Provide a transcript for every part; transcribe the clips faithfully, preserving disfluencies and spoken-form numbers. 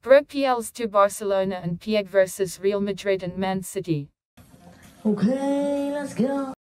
Bro, P Ls to Barcelona and P S G versus Real Madrid and Man City. Okay, let's go.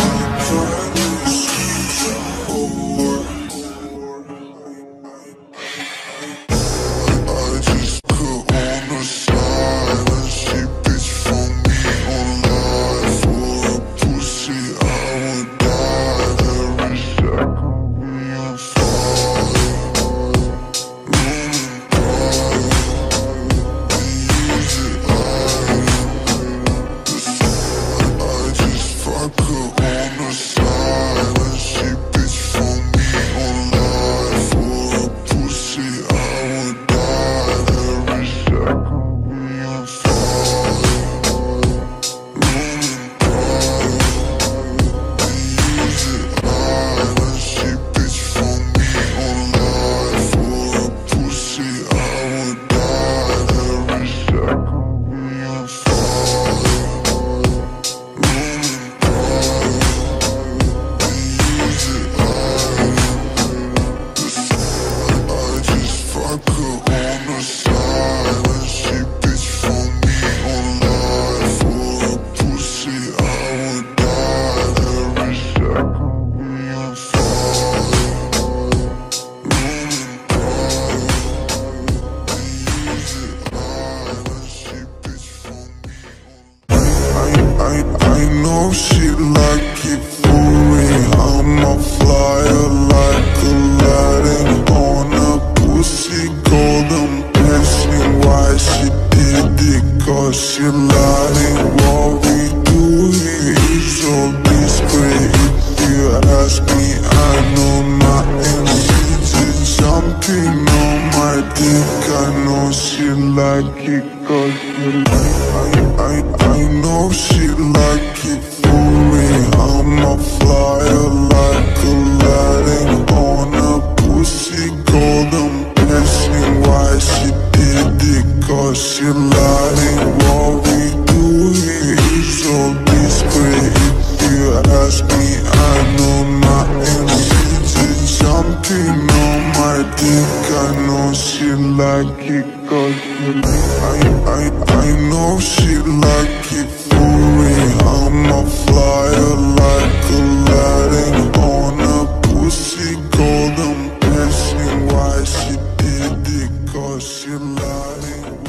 No shit like it for me. I'm a flyer like Aladdin on a pussy golden passing. Why she did it? Cause she lying. What we do here is so discreet. If you ask me, I know nothing. She did something on my dick. I know she like it cause you like. I, I, I know she like it for me. I'm a flyer like Aladdin on a pussy golden passing. Why she did it? Cause she lying. What we do here is so discreet. If you ask me, I know nothing. She did something on my dick. I know she like it cause you like. I, I, I know she like it for me. I'm a flyer like Aladdin on a pussy golden passing. Why she did it? Cause she lying.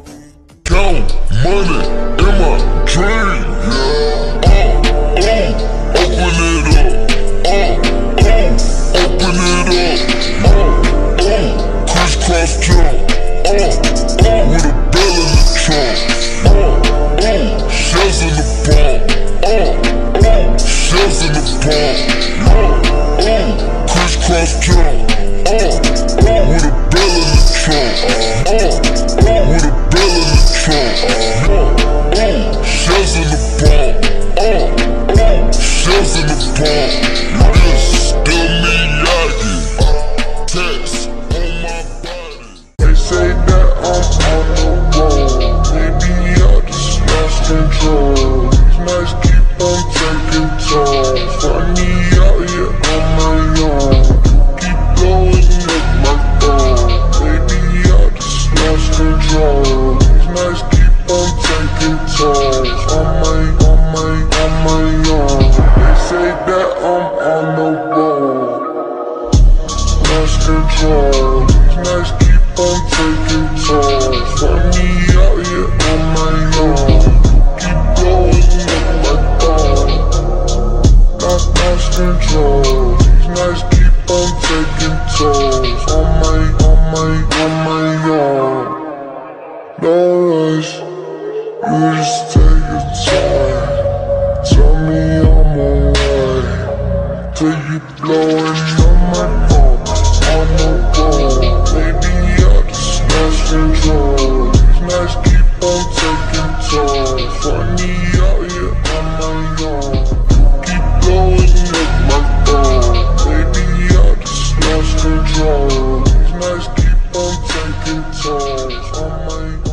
Count money in my dream, yeah. Oh, oh, open it up. Oh, oh, open it up. Oh, oh, crisscross jump. Oh, oh, with a bell in the trunk. Oh, oh, shells in the palm. Oh, oh, shells in the palm. Oh, oh, crisscross jump. Oh, oh, with a bell in the trunk. Oh, oh, with a bell in the trunk. Oh, oh, shells in the palm. Oh, oh, shells in the palm. This still me yaki. Text on my body. They say that I'm on the road. Maybe I just lost control. These nights keep on taking tolls. Funny out here on my own. Keep blowing up my phone. Maybe I just lost control. These nights keep on taking tolls. On my, on my, on my own. They say that I'm on the road. Lost control. These nights keep on taking tolls. Funny out here on my own. Keep blowing up my phone. Not lost control. These nights keep on taking tolls. On my, on my, on my own. No rush. You just take your time. Tell me I'm alright. Till you blowing on my phone. On the road. Maybe I just lost control. These nights keep on taking tolls. Funny out here on my own. Keep blowing up my phone. Maybe I just lost control. These nights keep on taking tolls. On my